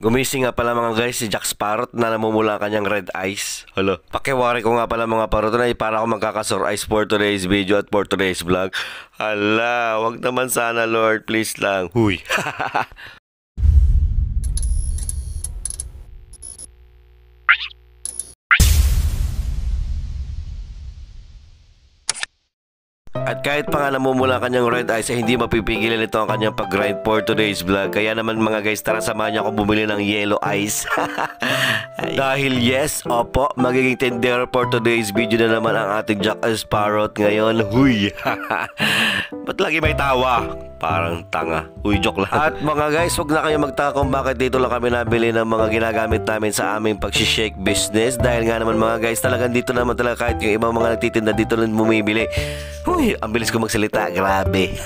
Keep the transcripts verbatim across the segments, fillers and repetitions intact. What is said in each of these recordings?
Gumising nga pala mga guys si Jack Sparrow na namumula kanyang red eyes. Hala, pakiwari ko nga pala mga parot na para ako magkakasore eyes for today's video at for today's vlog. Hala, wag naman sana Lord, please lang. Huy. At kahit pa nga namumula kanyang red eyes ay hindi mapipigilan ito ang kanyang pag-grind for today's vlog. Kaya naman mga guys, tara samahan niyo ako bumili ng yellow eyes. Dahil yes, opo, magiging tendero for today's video na naman ang ating Jack Sparrow ngayon. Huy. Ba't lagi may tawa? Parang tanga. Uy, joke lang. At mga guys, huwag na kayo magtaka kung bakit dito lang kami nabili ng mga ginagamit namin sa aming pag-shake business. Dahil nga naman mga guys, talagang dito naman talaga kahit yung ibang mga nagtitinda dito lang bumibili. Uy, ang bilis ko magsalita. Grabe.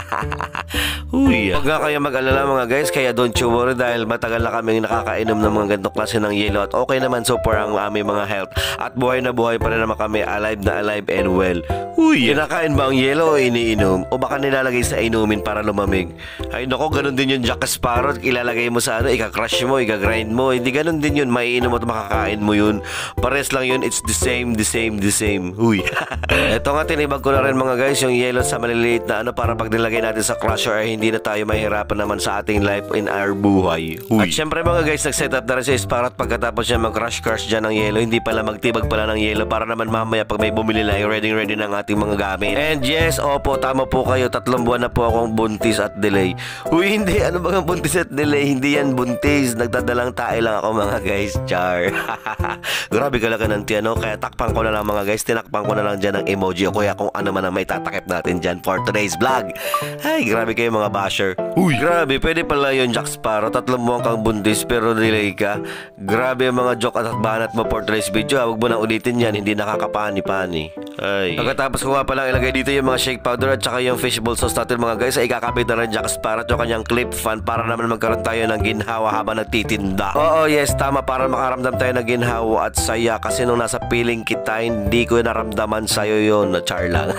Uy, huwag nga kayo mag-alala mga guys, kaya don't you worry dahil matagal na kami nakakainom ng mga ganitong klase ng yellow at okay naman so far ang aming mga health. At buhay na buhay pa rin naman kami, alive na alive and well. Uy, kinakain ba ang yellow o iniinom? O baka nilalagay sa inumin para lumamig? Ay nako, ganun din yung Jack Sparrow. Ilalagay mo sa ano, ika-crush mo, ika-grind mo. Hindi ganun din yun, maiinom at makakain mo yun. Pares lang yun, it's the same, the same, the same. Uy. Ito nga, tinibag ko na rin mga guys yung yellow sa maliliit na ano para pag nilagay natin sa crusher ay hindi na tayo mahirapan naman sa ating life in our buhay. Uy. At syempre mga guys, nag-set up na rin si Sparrow pagkatapos niya mag-crush-crush dyan ng yellow. Hindi pala magtibag pala ng yellow para naman mamaya pag may bumili lang ay ready-ready ng ating mga gamit. And yes, opo, tama po kayo. Tatlong buwan na po akong buntis at delay. Uy, hindi. Ano bang buntis at delay? Hindi yan buntis. Nagdadalang tae lang ako mga guys. Char. Grabe ka lang ng tiyan, no? Kaya takpan ko na lang mga guys. Tinakpan ko na lang dyan ng emoji o kaya kung ano man ang may tatakip natin dyan for today's vlog. Ay, grabe kayo mga basher. Uy, grabe. Pwede pala yun Jack Sparrow. Tatlong buwan kang buntis pero delay ka. Grabe ang mga joke at banat mo for today's video. Huwag mo na ulitin yan. Hindi nakakapani-pani. Ay. Pagkatapos ko nga palang ilagay dito yung mga shake powder at saka yung fishball sauce natin mga guys ay ikakabit na rin Jack Sparrow at yung kanyang clip fan para naman magkaroon tayo ng ginhawa habang nagtitinda. Oo, yes, tama, para makaramdam tayo ng ginhawa at saya kasi nung nasa piling kita hindi ko naramdaman sa'yo yun na char lang.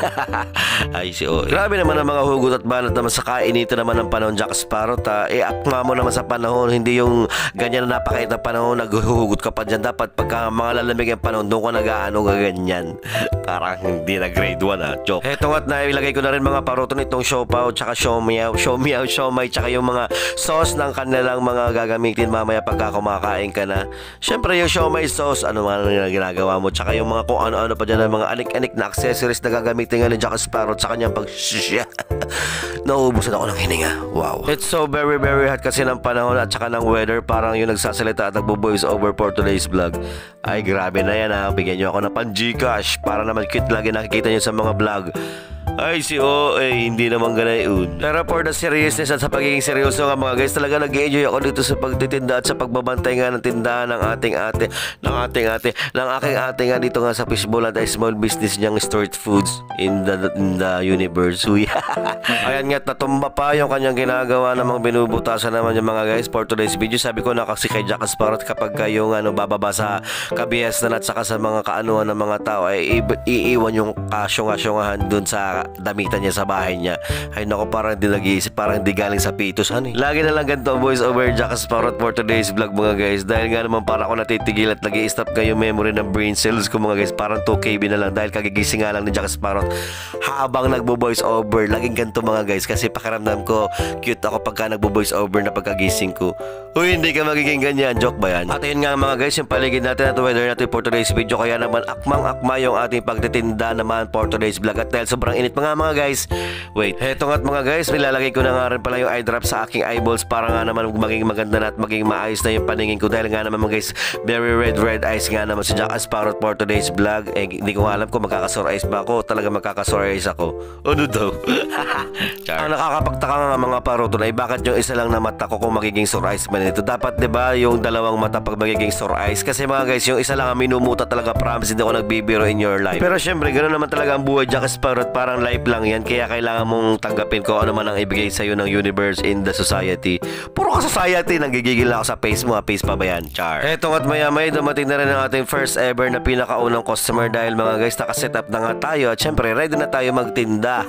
Ay si Oy. Grabe naman ang mga hugot at banat naman sa kainito naman ng panahon Jack Sparrow ta. E akma mo naman sa panahon, hindi yung ganyan na napakait na panahon naghuhugot ka pa dyan. Dapat pagka mga lalamig ang panahon doon ka nag-aano ganyan. Parang hindi na grade one ah, joke. Eto nga't nailagay ko na rin mga paruton itong siopaw tsaka siomiaw, siomiaw, siomay tsaka yung mga sauce ng kanilang mga gagamitin mamaya pagka kumakain ka na. Syempre yung siomay sauce, ano man ang ginagawa mo, tsaka yung mga kung ano-ano pa dyan ng mga anik-anik na accessories na gagamitin nga ni Jack Sparrow sa kanyang pag nauubusan ako ng hininga. Wow. It's so very very hot kasi ng panahon at saka ng weather. Parang yung nagsasalita at nagbo-voice over for today's vlog. Ay grabe na yan ha. Bigyan nyo ako ng pan-Gcash para naman cute lagi nakikita nyo sa mga vlog. Ay si O ay hindi naman ganayon. Pero for the seriousness at sa pagiging seryoso nga mga guys, talaga nag-enjoy ako dito sa pagtitinda at sa pagbabantay nga ng tindahan ng ating ate, ng ating ate, ng aking ate nga dito nga sa fishbowl at small business niyang street foods in the, in the universe. Uy. Ayan nga, natumba pa yung kanyang ginagawa namang binubutasan naman yung mga guys for today's video. Sabi ko na kasi kay Jack Sparrow kapag kayong ano, bababa sa kabiyasan at saka sa mga kaanuhan ng mga tao ay iiwan yung kasyong-asyongahan dun sa damitan niya sa bahay niya. Ay nako, parang di nag-iisip, parang di galing sa pitos honey. Lagi na lang ganito voice over Jack Sparrow for today's vlog mga guys. Dahil nga naman para ako natitigil at nag-i-stop kayo memory ng brain cells ko mga guys. Parang two K B na lang dahil kagigising nga lang ni Jack Sparrow habang nagbo-voice over. Laging ganito mga guys kasi pakiramdam ko cute ako pagka nagbo-voice over na pagkagising ko. Uy, hindi ka magiging ganyan. Joke ba yan? At yun nga mga guys, yung paligid natin at weather natin for today's video. Kaya naman akmang-akma yung ating pagtitinda naman for today's vlog. At dahil sobrang init mga mga guys, wait, heto nga't mga guys, nilalagay ko na nga rin pala yung eye drop sa aking eyeballs para nga naman maging maganda na at maging maayos na yung paningin ko. Dahil nga naman mga guys, very red red eyes nga naman si Jack Sparrow for today's vlog. Eh, hindi ko alam kung magkakasore eyes ba ako. Talaga magkakasore eyes ako. Ano daw? Ang nakakapagtaka nga mga paruton ay bakit yung isa lang na mata ko kung magiging sore eyes man ito. Dapat diba yung dalawang mata pag magiging sore eyes? Kasi mga guys, yung isa lang ang minumuta talaga, promise, hindi ako nagbibiro in your life. Pero syempre, ganoon naman talaga ang buhay Jack Sparrow. Para parang life lang yan, kaya kailangan mong tanggapin ko ano man ang ibigay sa'yo ng universe in the society. Puro ka society, nanggigigil ako sa face mo ha, face pa ba yan, char? Eto at maya maya dumating na rin ang ating first ever na pinakaunang customer dahil mga guys nakaset up na nga tayo at syempre ready na tayo magtinda.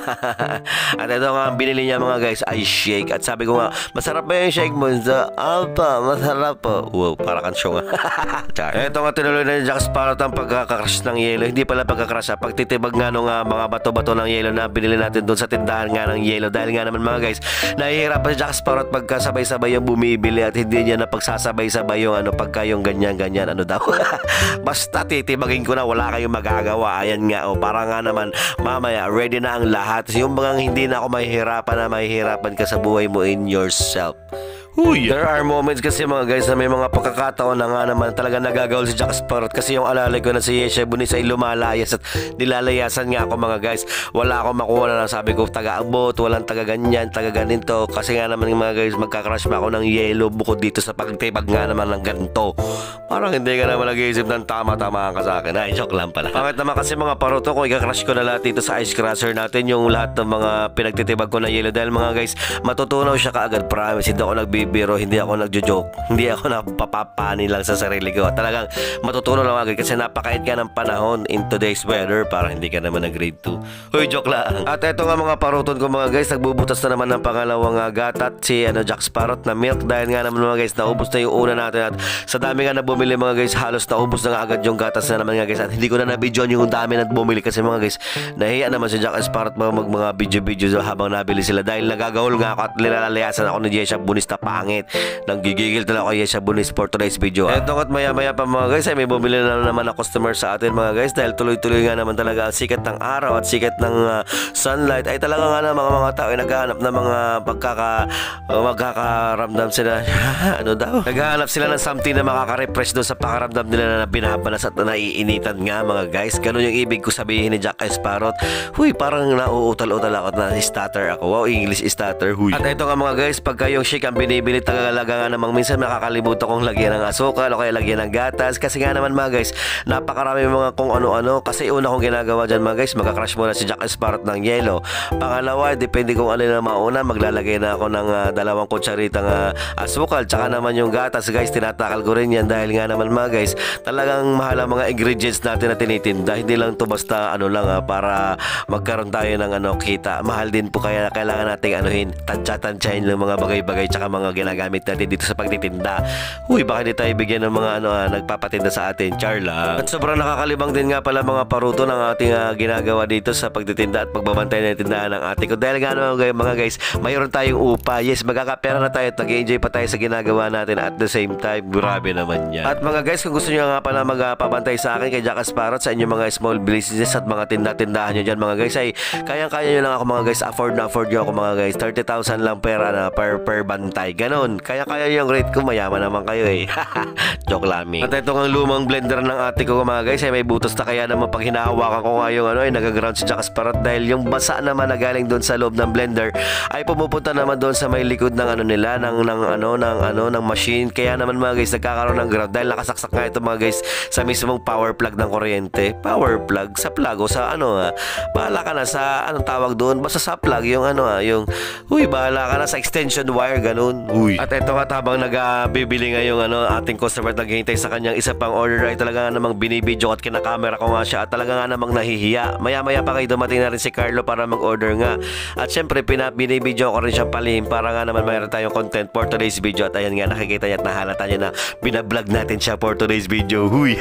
At ito nga ang binili niya mga guys ay shake at sabi ko nga, masarap ba yung shake mo? Alpa, masarap po. Wow, para kang show nga. Char. Eto nga tinuloy na ni Jack Sparrow ang pagkakakrush ng yelo. Hindi pala pagkakrush ha, pagtitibag nga nung uh, mga bato-bato ng yelo na binili natin doon sa tindahan nga ng yelo. Dahil nga naman mga guys, nahihirapan si Jack Sparrow at pagkasabay-sabay yung bumibili at hindi niya na pagsasabay-sabay yung ano, pagka yung ganyan-ganyan, ano daw. Basta titibagin ko na, wala kayong magagawa. Ayan nga, o para nga naman, mamaya, ready na ang lahat. Yung mga hindi na ako mahihirapan na mahihirapan ka sa buhay mo in yourself. Uy, there are moments kasi mga guys na may mga pagkakataon na nga naman talaga nagagawal si Jack Sparrow kasi yung alalay ko na si Yesha Bunis ay lumalayas at nilalayasan nga ako mga guys. Wala akong makuha na lang, sabi ko taga-abot, walang taga-ganyan, taga-ganito kasi nga naman yung mga guys magkakrush pa ako ng yelo bukod dito sa pagtibag nga naman ng ganito. Parang hindi ka naman nag-iisip ng tama-tama ka sa akin. Ay, joke lang pala. Bakit naman kasi mga paruto ko, ikakrush ko na lahat dito sa ice crusher natin yung lahat ng mga pinagtitibag ko na yelo dahil mga guys matutunaw siya kaagad, promise. Hindi ako nagbibigay biro, hindi ako nagjo-joke, hindi ako napapapani lang sa sarili ko. Talagang matutunan lang agad kasi napakait ka ng panahon in today's weather, parang hindi ka naman na grade two. Uy, joke lang. At eto nga mga paruton ko mga guys, nagbubutas na naman ng pangalawang uh, gatat si ano, Jack Sparrow na milk dahil nga naman mga guys, naubos na yung una natin at sa dami nga na bumili mga guys, halos naubos na nga agad yung gatas na naman nga guys at hindi ko na nabidyon yung dami na bumili kasi mga guys, nahiya naman si Jack Sparrow mag mga video-video habang nabili sila dahil nagagawal nga ako at nilalayasan ako ni Yesha Bunis na pangit. Nanggigigil talaga ako Yesha Bunis for today's video. Eto at maya maya pa mga guys ay may bumili na naman na customer sa atin mga guys dahil tuloy-tuloy nga naman talaga ang sikat ng araw at sikat ng uh, sunlight ay talaga nga na mga mga tao ay naghahanap ng mga pagkaka uh, magkakaramdam sila ano daw? Naghahanap sila ng something na makaka-refresh doon sa pakaramdam nila na binabalas at naiinitan nga mga guys. Ganun yung ibig ko sabihin ni Jack Sparrow. Huy, parang nauutal-utal ako na stutter ako. Wow, English stutter. Huy. At ito nga mga guys, pagka yung shake ang binibili tagalaga nga namang minsan nakakalimutan kong lagyan ng asukal o kaya lagyan ng gatas kasi nga naman mga guys, napakarami mga kung ano-ano kasi una kong ginagawa dyan mga guys, magka-crush muna si Jack Sparrow ng yelo. Pangalawa, depende kung ano na mauna, maglalagay na ako ng uh, dalawang kutsaritang uh, asukal tsaka naman yung gatas guys, tinatakal ko rin yan dahil nga naman mga guys, talagang mahal ang mga ingredients natin na tinitinda, hindi lang to basta ano lang uh, para magkaroon tayo ng ano kita, mahal din po kaya kailangan nating anuhin, tansya-tansyahin ng mga bagay-bagay tsaka mga ginagamit natin dito sa pagtitinda. Uy, baka di tayo bigyan ng mga ano ah, nagpapatinda sa atin, charla. At sobrang nakakalibang din nga pala mga paruto ng ating uh, ginagawa dito sa pagtitinda at pagbabantay ng tindahan ng ate ko. Dahil nga ano, mga guys, mayroon tayong upa. Yes, magkakapera na tayo at nag-enjoy pa tayo sa ginagawa natin at the same time. Grabe naman yan. At mga guys, kung gusto nyo nga pala magpabantay sa akin kay Jack Sparrow sa inyong mga small businesses at mga tinda-tindahan nyo dyan mga guys ay kayang-kaya nyo lang ako mga guys, afford na afford nyo ako mga guys, thirty thousand lang per, ano, per, per bantay. Ganon. Kaya-kaya yung rate ko, mayaman naman kayo eh. Joke lamig. At ito ang lumang blender ng ate ko mga guys ay may butos na kaya naman pag hinahawakan ko nga yung ano ay nagaground si Jack Sparrow dahil yung basa naman na galing doon sa loob ng blender ay pumupunta naman doon sa may likod ng ano nila ng, ng ano ng ano ng machine kaya naman mga guys nagkakaroon ng ground dahil nakasaksak nga ito mga guys sa mismong power plug ng kuryente. Power plug sa plug o sa ano ha. Bahala ka na sa anong tawag doon basta sa plug yung ano ha yung huy bahala ka na sa extension wire ganun. Huy. At ito nga habang nagbibili nga yung ano ating customer naghihintay sa kanyang isa pang order ay talaga nga namang binibidyo at kinakamera ko nga siya at talaga nga namang nahihiya. Maya maya pa kayo dumating na rin si Carlo para mag-order nga at syempre binibidyo ko rin siyang palihim para nga naman mayroon tayong content for today's video at ayan nga nakikita niya at nahalata niya na binablog natin siya for today's video. Huy.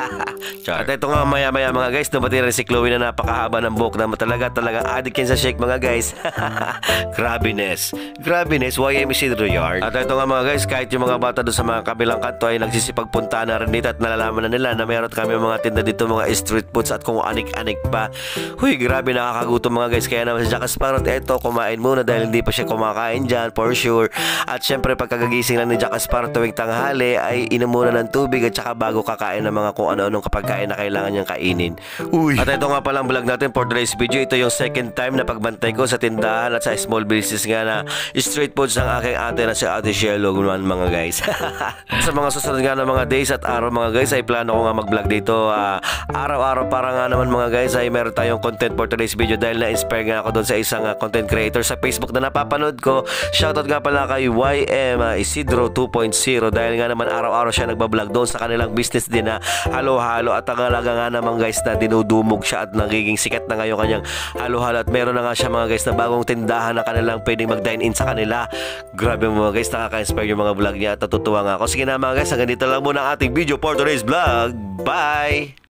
At ito nga maya maya mga guys dumating rin si Chloe na napakahaba ng buhok na talaga talaga addict yan sa shake mga guys. Grabiness. Grabiness Y M C Yard. At ito nga mga guys kahit yung mga bata doon sa mga kabilang kanto ay nagsisipagpunta na rin dito at nalalaman na nila na meron kami mga tinda dito mga street foods at kung anik-anik pa. Huy, grabe nakakagutom mga guys kaya naman si Jack Sparrow eto kumain muna dahil hindi pa siya kumakain dyan for sure. At syempre pagkagagising lang ni Jack Sparrow tuwing tanghali ay inom muna ng tubig at saka bago kakain ng mga kung ano-anong kapagkain na kailangan niyang kainin. Uy. At ito nga palang vlog natin for today's video. Ito yung second time na pagbantay ko sa tindahan at sa small business nga na street foods ng aking ate na si Ate Shelo naman mga guys. Sa mga susunod nga na mga days at araw mga guys ay plano ko nga mag-vlog dito uh, araw-araw para nga naman mga guys ay meron tayong content for today's video dahil na-inspire nga ako doon sa isang uh, content creator sa Facebook na napapanood ko. Shoutout nga pala kay Y M uh, Isidro two point oh dahil nga naman araw-araw siya nagbablog doon sa kanilang business din na halo-halo at ang alaga nga naman guys na dinudumog siya at nagiging sikat na ngayon kanyang halo-halo at meron na nga siya mga guys na bagong tindahan na kanilang pwedeng mag-dine in sa kanila. Grabe mga guys, nakaka-inspire yung mga vlog niya at natutuwa nga ako. Sige na mga guys, hanggang dito lang muna ang ating video for today's vlog. Bye!